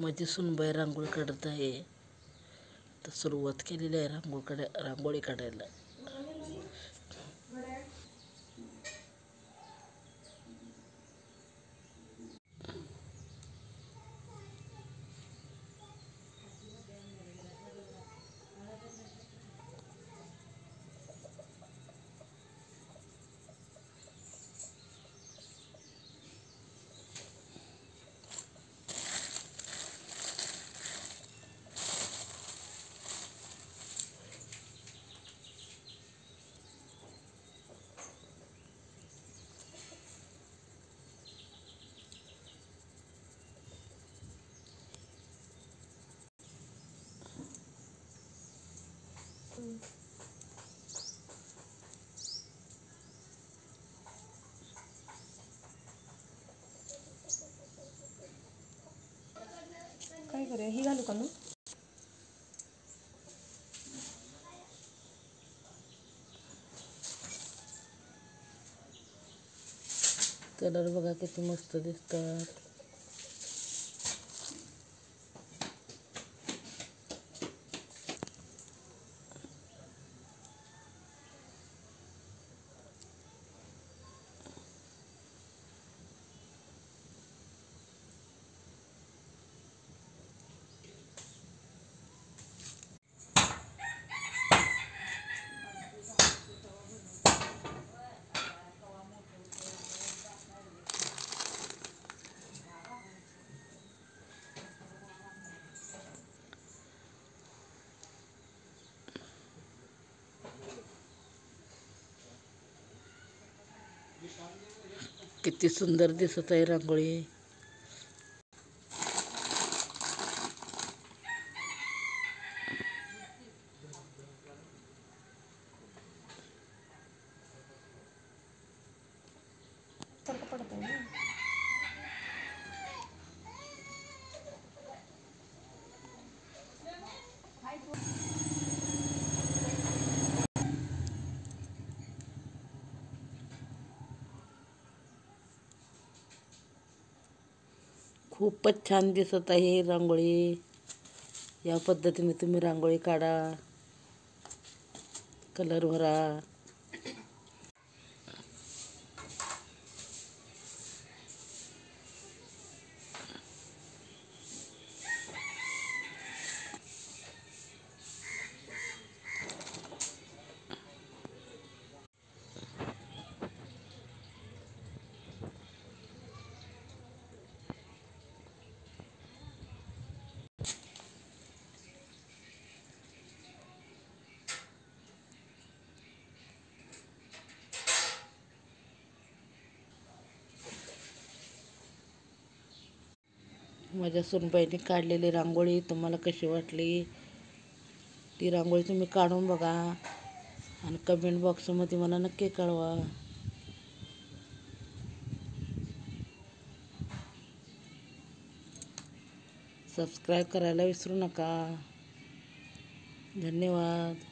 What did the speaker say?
माझी सूनबाई रांगोळी काढत आहे. तर सुरुवात केलेली आहे रांगोळी काढायला. काय करूया, ही घालू का मग? कलर बघा किती मस्त दिसतात. किती सुंदर दिसत आहे रांगोळी. सारखं पडत आहे ना. खूपच छान दिसत आहे रांगोळी. या पद्धतीने तुम्ही रांगोळी काढा, कलर भरा. माझ्या सूनबाईने काढलेली रांगोळी तुम्हाला कशी वाटली? ती रांगोळी तुम्ही काढून बघा आणि कमेंट बॉक्समध्ये मला नक्की कळवा. सबस्क्राईब करायला विसरू नका. धन्यवाद.